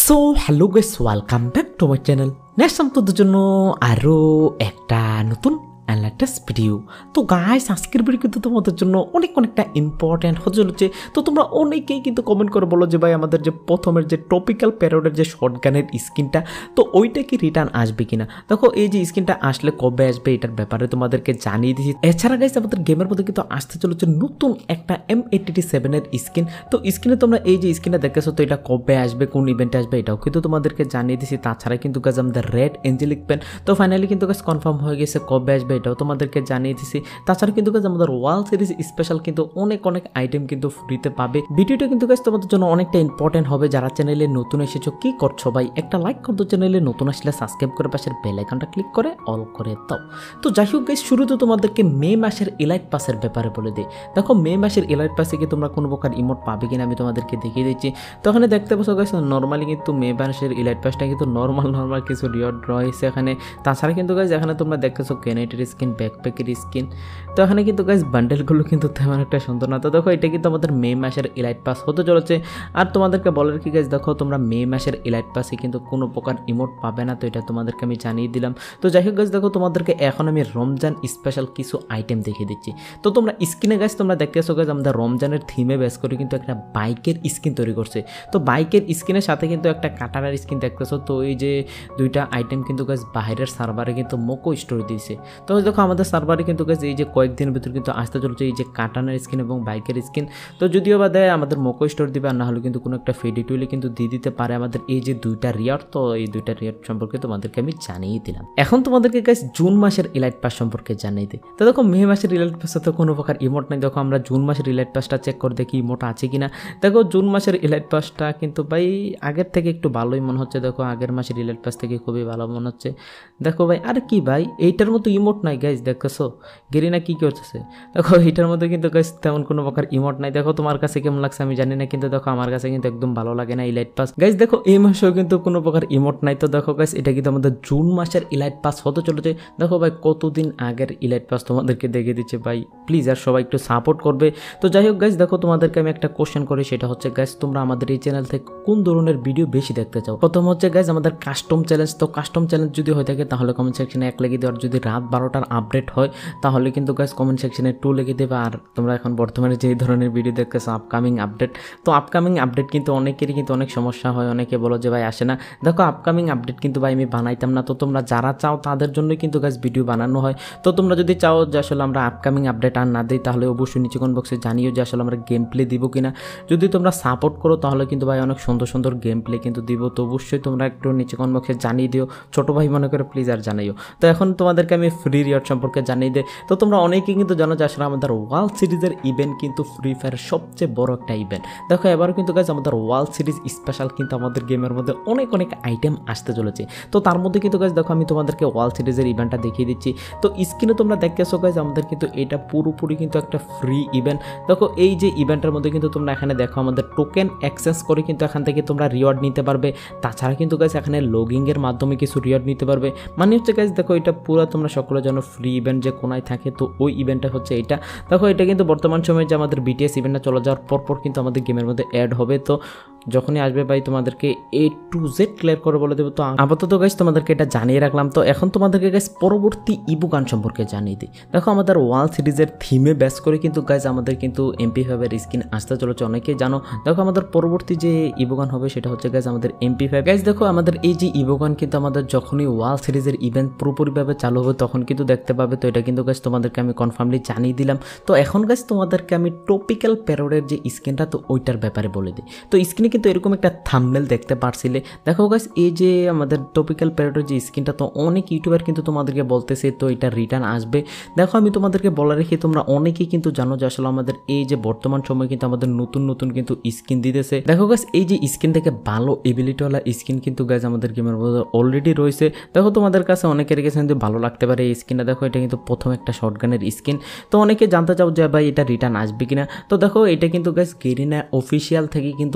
So hello guys, welcome back to my channel. Next তোমাদের জন্য আরও একটা নতুন লেটেস্ট ভিডিও। তো গাইস, আজকের ভিডিও কিন্তু তোমাদের জন্য অনেকটা ইম্পর্টেন্ট হতে চলেছে। তো তোমরা অনেকেই কিন্তু কমেন্ট করে বলো যে ভাই আমাদের যে প্রথমের যে টপিক্যাল প্যারোডের যে শর্টগানের স্কিনটা, তো ওইটা কি রিটার্ন আসবে কিনা। দেখো এই যে স্কিনটা আসলে কবে আসবে এটার ব্যাপারে তোমাদেরকে জানিয়ে দিয়েছি। এছাড়া গাইস আমাদের গেমের মধ্যে কিন্তু আসতে চলেছে নতুন একটা M87 এর স্কিন। তো স্কিনে তোমরা এই যে স্কিনটা দেখেছো, তো এটা কবে আসবে, কোন ইভেন্টে আসবে এটাও কিন্তু তোমাদেরকে জানিয়ে দিয়েছি। তাছাড়া কিন্তু গাইস আমাদের রেড এঞ্জেলিক পেন তো ফাইনালি কিন্তু গাইস কনফার্ম হয়ে গেছে, কবে আসবে এটাও তোমাদেরকে জানিয়ে দিছি। তাছাড়া কিন্তু গাইস আমাদের ওয়ার্ল্ড সিরিজ স্পেশাল কিন্তু অনেক আইটেম কিন্তু ফ্রিতে পাবে। ভিডিওটা কিন্তু গাইস তোমাদের জন্য অনেকটা ইম্পর্টেন্ট হবে। যারা চ্যানেলে নতুন এসেছো কি করছো ভাই, একটা লাইক করতো, চ্যানেলে নতুন আসলে সাবস্ক্রাইব করে পাশের বেল আইকনটা ক্লিক করে অল করে দাও। তো যাই হোক গাইস, শুরুতে তোমাদেরকে মে মাসের এলাইট পাসের ব্যাপারে বলে দিই। দেখো মে মাসের এলাইট পাসে কি তোমরা কোনো প্রকার ইমোট পাবে কিনা আমি তোমাদেরকে দেখিয়ে দিচ্ছি। তো এখানে দেখতে পাচ্ছ গাইস, নর্মালি কিন্তু মে মাসের এলাইট পাসটা কিন্তু নর্মাল কিছু রিওয়ার্ড রয়েছে এখানে। তাছাড়া কিন্তু গাইস এখানে তোমরা দেখতেছো গ্রেনেডের স্কিন, ব্যাকপ্যাকের স্কিন। তো এখানে কিন্তু গাইস বান্ডেলগুলো কিন্তু তেমন একটা সুন্দর না। তো দেখো এটা কিন্তু আমাদের মে মাসের এলাইট পাস হতে চলেছে। আর তোমাদেরকে বলার কি গাইস, দেখো তোমরা মে মাসের এলাইট পাসে কিন্তু কোনো প্রকার ইমোট পাবে না। তো এটা তোমাদেরকে আমি জানিয়ে দিলাম। তো যাই হোক গাইস, দেখো তোমাদেরকে এখন আমি রমজান স্পেশাল কিছু আইটেম দেখিয়ে দিচ্ছি। তো তোমরা স্ক্রিনে গাইস তোমরা দেখতেছো গাইস আমাদের রমজানের থিমে বেস করে কিন্তু একটা বাইকের স্কিন তৈরি করছে। তো বাইকের স্কিনের সাথে কিন্তু একটা কাটারার স্কিন দেখতেছো। তো এই যে দুইটা আইটেম কিন্তু গাইস বাইরের সার্ভারে কিন্তু মোকো স্টোরি দিয়েছে। তো দেখো আমাদের সার্ভারে কিন্তু গাইস এই যে কয়েকদিনের ভিতর কিন্তু আসতে চলছে এই যে কাটানার স্কিন এবং বাইকের স্কিন। তো যদিও বা দেয় আমাদের মোকো স্টোর দিবে, আর না হলে কিন্তু কোনো একটা ফেডি টুইলে কিন্তু দিয়ে দিতে পারে আমাদের এই যে দুইটা রিয়ার। তো এই দুইটা রিয়ার সম্পর্কে তোমাদেরকে আমি জানিয়ে দিলাম। এখন তোমাদেরকে গাইস জুন মাসের এলাইট পাস সম্পর্কে জানিয়ে দিই। তো দেখো মে মাসের এলাইট পাসে তো কোনো প্রকার ইমোট নাই। দেখো আমরা জুন মাসের এলাইট পাসটা চেক করে দেখি ইমোট আছে কিনা। দেখো জুন মাসের এলাইট পাসটা কিন্তু ভাই আগের থেকে একটু ভালোই মনে হচ্ছে। দেখো আগের মাসের এলাইট পাস থেকে খুবই ভালো মনে হচ্ছে। দেখো ভাই আর কি ভাই, এইটার মতো ইমোট নাই গাইস। দেখতেছো গেরিনা কি করতেছে, দেখো এইটার মধ্যে কিন্তু গাইস তেমন কোনো প্রকার ইমোট নাই। দেখো তোমার কাছে কেমন লাগছে আমি জানি না, কিন্তু দেখো আমার কাছে কিন্তু একদম ভালো লাগে না ইলাইট পাস। গাইস দেখো এই মাসেও কিন্তু কোনো প্রকার ইমোট নাই। তো দেখো গাইস এটা কিন্তু আমাদের জুন মাসের ইলাইট পাস হতে চলেছে। দেখো ভাই কতদিন আগের ইলাইট পাস তোমাদেরকে দেখে দিচ্ছে ভাই, প্লিজ আর সবাই একটু সাপোর্ট করবে। তো যাই হোক গাইস, দেখো তোমাদেরকে আমি একটা কোশ্চেন করি, সেটা হচ্ছে গাইস তোমরা আমাদের এই চ্যানেল থেকে কোন ধরনের ভিডিও বেশি দেখতে চাও। প্রথম হচ্ছে গাইস আমাদের কাস্টম চ্যালেঞ্জ। তো কাস্টম চ্যালেঞ্জ যদি হয়ে থাকে তাহলে কমেন্ট সেকশনে 1 লিখে দিও। আর যদি রাত 12টার আপডেট হয় তাহলে কিন্তু গাইস কমেন্ট সেকশনে 2 লিখে দেবে। আর তোমরা এখন বর্তমানে যেই ধরনের ভিডিও দেখতেছো আপকামিং আপডেট, তো আপকামিং আপডেট কিন্তু অনেকেরই কিন্তু অনেক সমস্যা হয়, অনেকে বলো যে ভাই আসে না। দেখো আপকামিং আপডেট কিন্তু ভাই আমি বানাইতাম না। তো তোমরা যারা চাও তাদের জন্যই কিন্তু গাইস ভিডিও বানানো হয়। তো তোমরা যদি চাও যে আসলে আমরা আপকামিং আপডেট আর না দিই তাহলে অবশ্যই নিচে কমেন্ট বক্সে জানিও যে আসলে আমরা গেম প্লে দিব কিনা। যদি তোমরা সাপোর্ট করো তাহলে কিন্তু ভাই অনেক সুন্দর গেম প্লে কিন্তু দিব। তো অবশ্যই তোমরা একটু নিচে কমেন্ট বক্সে জানিয়ে দিও, ছোটো ভাই মনে করে প্লিজ আর জানাইও। তো এখন তোমাদেরকে আমি ফ্রি রিওয়ার্ড সম্পর্কে জানিয়ে দিই। তো তোমরা অনেকেই কিন্তু জানো যে আসলে আমাদের ওয়ার্ল্ড সিরিজের ইভেন্ট কিন্তু ফ্রি ফায়ারের সবচেয়ে বড় একটা ইভেন্ট। দেখো এবারও কিন্তু গাইস আমাদের ওয়ার্ল্ড সিরিজ স্পেশাল কিন্তু আমাদের গেমের মধ্যে অনেক আইটেম আসতে চলেছে। তো তার মধ্যে কিন্তু গাইস দেখো আমি তোমাদেরকে ওয়ার্ল্ড সিরিজের ইভেন্টটা দেখিয়ে দিচ্ছি। তো স্ক্রিনে তোমরা দেখতেছো গাইস আমাদের কিন্তু এটা পুরোপুরি কিন্তু একটা ফ্রি ইভেন্ট। দেখো এই যে ইভেন্টের মধ্যে কিন্তু তোমরা এখানে দেখো আমাদের টোকেন এক্সচেঞ্জ করে কিন্তু এখান থেকে তোমরা রিওয়ার্ড নিতে পারবে। তাছাড়া কিন্তু গাইস এখানে লগিংয়ের মাধ্যমে কিছু রিওয়ার্ড নিতে পারবে। মানে হচ্ছে গাইস দেখো এটা পুরো তোমরা সকলের জন্য ফ্রি ইভেন্ট যে কোনায় থাকে, তো ওই ইভেন্টটা হচ্ছে এটা। দেখো এটা কিন্তু বর্তমান সময়ে যে আমাদের BTS ইভেন্টটা চলে যাওয়ার পর কিন্তু আমাদের গেমের মধ্যে অ্যাড হবে। তো যখনই আসবে ভাই তোমাদেরকে A to Z ক্লিয়ার করে বলে দেবো। তো আপাতত গাইস তোমাদেরকে এটা জানিয়ে রাখলাম। তো এখন তোমাদেরকে গাইস পরবর্তী ইবুগান সম্পর্কে জানিয়ে দিই। দেখো আমাদের ওয়ার্ল্ড সিরিজের থিমে বেস করে কিন্তু গাইস আমাদের কিন্তু MP5 এর স্কিন আসতে চলেছে, অনেকেই জানো। দেখো আমাদের পরবর্তী যে ইবুগান হবে সেটা হচ্ছে গাইস আমাদের MP5। গাইস দেখো আমাদের এই যে ইবুগান কিন্তু আমাদের যখনই ওয়ার্ল্ড সিরিজের ইভেন্ট পুরোপুরিভাবে চালু হবে তখন কিন্তু দেখতে পাবে। তো এটা কিন্তু গাইস তোমাদেরকে আমি কনফার্মলি জানিয়ে দিলাম। তো এখন গাইস তোমাদেরকে আমি টপিক্যাল প্যারোডের যে স্কিনটা তো ওইটার ব্যাপারে বলে দিই। তো স্ক্রিনে কিন্তু এরকম একটা থাম্বনেল দেখতে পারছিলে। দেখো গাইস এই যে আমাদের টপিক্যাল প্যারোডের যে স্কিনটা, তো অনেক ইউটিউবার কিন্তু তোমাদেরকে বলতেছে তো এটা রিটার্ন আসবে। দেখো আমি তোমাদেরকে বলে রেখে তোমরা অনেকেই কিন্তু জানো যে আসলে আমাদের এই যে বর্তমান সময় কিন্তু আমাদের নতুন কিন্তু স্কিন দিতেছে। দেখো গাইস এই যে স্কিন থেকে ভালো এবিলিটিওয়ালা স্কিন কিন্তু গাইস আমাদের গেমের মধ্যে অলরেডি রয়েছে। দেখো তোমাদের কাছে অনেকের কাছে কিন্তু ভালো লাগতে পারে এই স্কিনটা। দেখো এটা কিন্তু প্রথম একটা শর্টগানের স্কিন। তো অনেকে জানতে চাও যে ভাই এটা রিটার্ন আসবে কিনা। তো দেখো এটা কিন্তু গাইস গেরিনা অফিসিয়াল থেকে কিন্তু কোনো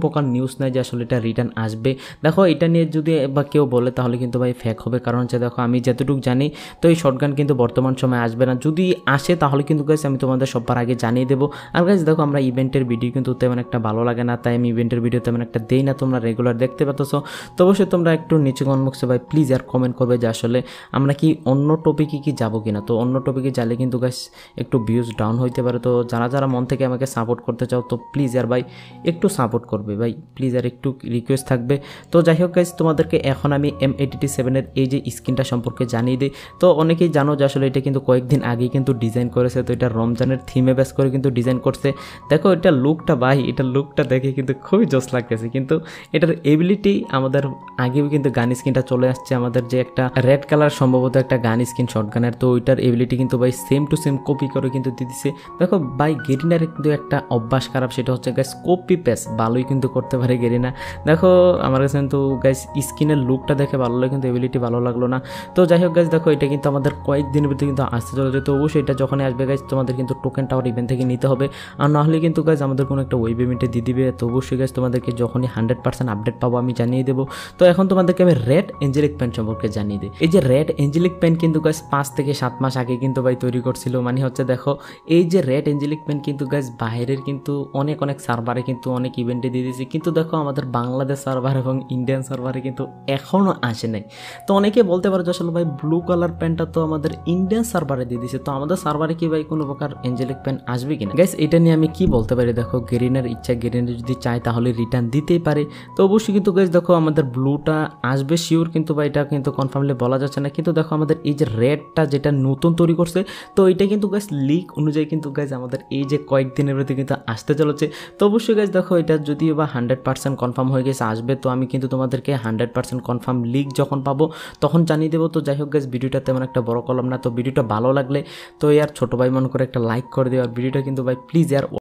প্রকার নিউজ নাই যে আসলে এটা রিটার্ন আসবে। দেখো এটা নিয়ে যদি বা কেউ বলে তাহলে কিন্তু ভাই ফেক হবে, কারণ হচ্ছে দেখো আমি যতটুকু জানি তো এই শটগান কিন্তু বর্তমান সময়ে আসবে না, যদি আসে তাহলে কিন্তু গাইস আমি তোমাদের সবার আগে জানিয়ে দেবো। আর গাইস দেখো আমরা ইভেন্টের ভিডিও কিন্তু তেমন একটা ভালো লাগে না, তাই আমি ইভেন্টের ভিডিও তেমন একটা দেই না, তোমরা রেগুলার দেখতে পাচ্ছ। তো অবশ্যই তোমরা একটু নিচে কমেন্ট বক্সে ভাই প্লিজ আর কমেন্ট করবে যে আসলে আমরা কি অন্য টপিকে কি যাবো কিনা। তো অন্য টপিকে যালে কিন্তু গাইস একটু ভিউজ ডাউন হইতে পারে, তো যারা যারা মন থেকে আমাকে সাপোর্ট করতে চাও তো প্লিজ আর ভাই একটু সাপোর্ট করবে ভাই, প্লিজ আর একটু রিকোয়েস্ট থাকবে। তো যাই হোক গাইস তোমাদেরকে এখন আমি M87 এই যে স্কিনটা সম্পর্কে জানিয়ে দিই। তো অনেকেই জানো যে আসলে এটা কিন্তু কয়েকদিন আগেই কিন্তু ডিজাইন করেছে, তো এটা রমজানের থিমে বেস করে কিন্তু ডিজাইন করছে। দেখো এটা লুকটা ভাই, এটা লুকটা দেখে কিন্তু খুবই জোস লাগতেছে, কিন্তু এটার এবিলিটি আমাদের আগেও কিন্তু গান স্কিনটা চলে আসছে, আমাদের যে একটা রেড কালার সম্ভবত একটা গান স্কিন শটগানের, তো ওইটার এবিলিটি কিন্তু ভাই সেম টু সেম কপি করে কিন্তু দিয়ে দিচ্ছে। দেখো ভাই গেরিনার কিন্তু একটা অভ্যাস খারাপ, সেটা হচ্ছে গাইস কপি পেস্ট ভালোই কিন্তু করতে পারে গেরিনা। দেখো আমার কাছে কিন্তু গাইস স্কিনের লুকটা দেখে ভালো লাগে কিন্তু এবিলিটি ভালো লাগলো না। তো যাই হোক গাইস দেখো এটা কিন্তু আমাদের কয়েকদিনের ভিতরে কিন্তু আসতে চলেছে, তো অবশ্যই এটা যখন আসবে গাইস তোমাদের কিন্তু টোকেন টাওয়ার ইভেন্ট থেকে নিতে হবে, আর নাহলে কিন্তু গাইস আমাদের কোনো একটা ওয়েব ইভেন্টে দিয়ে দিবে। তো অবশ্যই গাইস তোমাদেরকে যখনই 100% আপডেট পাবো আমি জানিয়ে দেবো। তো এখন তোমাদেরকে আমি রেড এঞ্জেলিক পেন সম্পর্কে জানিয়ে দিই। এই যে রেড এঞ্জেলিক পেন কিন্তু গাইস 5 থেকে 7 মাস আগে কিন্তু ভাই তৈরি করছিল, মানে হচ্ছে দেখো এই যে রেড এঞ্জেলিক পেন কিন্তু গাইস বাইরের কিন্তু অনেক সার্ভারে কিন্তু অনেক ইভেন্টে দিয়ে দিয়েছে, কিন্তু দেখো আমাদের বাংলাদেশ সার্ভার এবং ইন্ডিয়ান সার্ভারে কিন্তু এখনও আসে নাই। তো অনেকে বলতে পারে যে আসলে ভাই ব্লু কালার পেনটা তো আমাদের ইন্ডিয়ান সার্ভারে দিয়ে দিয়েছে, তো আমাদের সার্ভারে কি ভাই কোনো প্রকার এঞ্জেলিক পেন আসবে কিনা। গাইস এটা নিয়ে আমি কি বলতে পারি, দেখো গেরিনার ইচ্ছা, গেরিনার যদি চায় তাহলে রিটার্ন দিতেই পারে। তো অবশ্যই কিন্তু গাইস দেখো আমাদের ব্লুটা আসবে শিওর, কিন্তু ভাই এটা কিন্তু কনফার্মলি বলা যাচ্ছে না। কিন্তু দেখো আমাদের এই যে রেডটা যেটা নতুন তৈরি করছে, তো এটা কিন্তু গাইস লিক অনুযায়ী কিন্তু গাইস আমাদের এই যে কয়েকদিনের ভিতরে কিন্তু আসতে চলেছে। তো অবশ্যই গাইস দেখো এটা যদিও বা 100% কনফার্ম হয়ে গেছে আসবে, তো আমি কিন্তু তোমাদেরকে 100% কনফার্ম লিক যখন পাবো তখন জানিয়ে দেবো। তো যাই হোক গাইস ভিডিওটা তেমন একটা বড় করলাম না, তো ভিডিওটা ভালো লাগলে তো ইয়ার ছোটো ভাই মনে করে একটা লাইক করে দিও, আর ভিডিওটা কিন্তু ভাই প্লিজ ইয়ার